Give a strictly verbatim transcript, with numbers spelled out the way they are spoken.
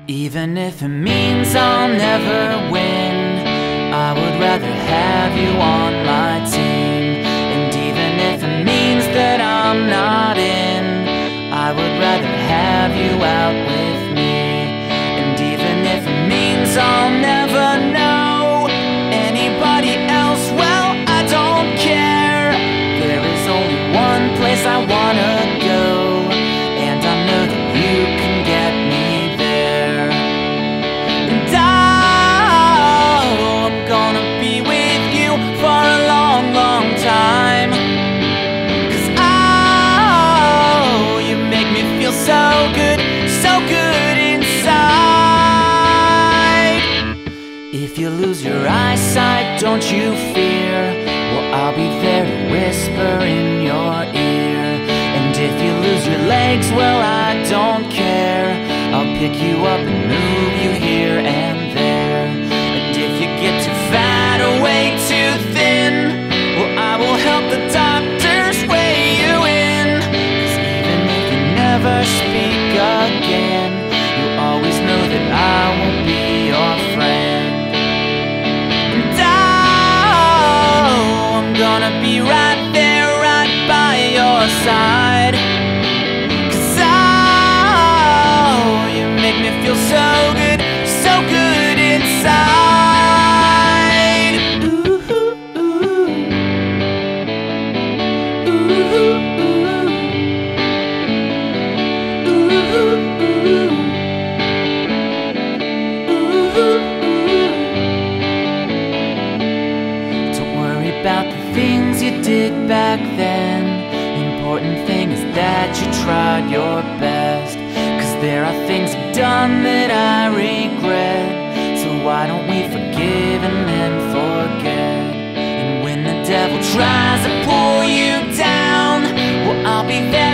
Even if it means I'll never win, I would rather have you on my team. And even if it means that I'm not in, I would rather have you out with me. And even if it means I'll never know anybody else, well, I don't care. There is only one place I wanna go, and I know that you can get me there. And oh, I'm gonna be with you for a long, long time. Cause oh, you make me feel so good, so good inside. If you lose your eyesight, don't you fear, well, I'll be there to whisper in your ear. And if you lose your legs, well, I don't care, I'll pick you up and move you here and there. And if you get too fat or way too thin, well, I will help the doctors weigh you in. Cause even if you never speak again, you'll always know that I won't be your friend. And oh, I'm gonna be right there, right by your side. Cause oh, you make me feel so good, so good inside. Ooh, ooh, ooh, ooh, ooh, ooh, ooh. Don't worry about the things you did back then. Important thing is that you tried your best. Cause there are things you've done that I regret. So why don't we forgive and then forget? And when the devil tries to pull you down, well, I'll be there